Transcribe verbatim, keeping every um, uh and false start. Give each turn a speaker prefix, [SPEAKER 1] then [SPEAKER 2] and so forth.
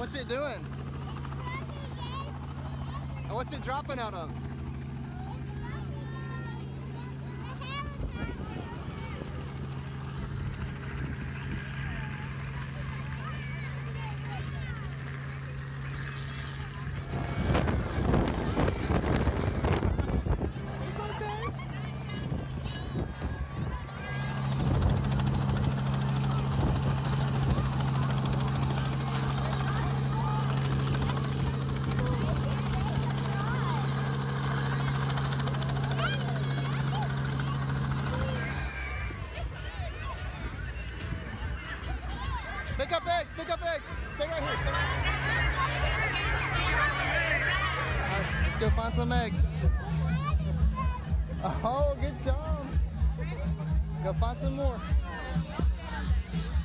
[SPEAKER 1] What's it doing? And what's it dropping out of? Pick up eggs, pick up eggs. Stay right here, stay right here. All right, let's go find some eggs. Oh, good job. Go find some more.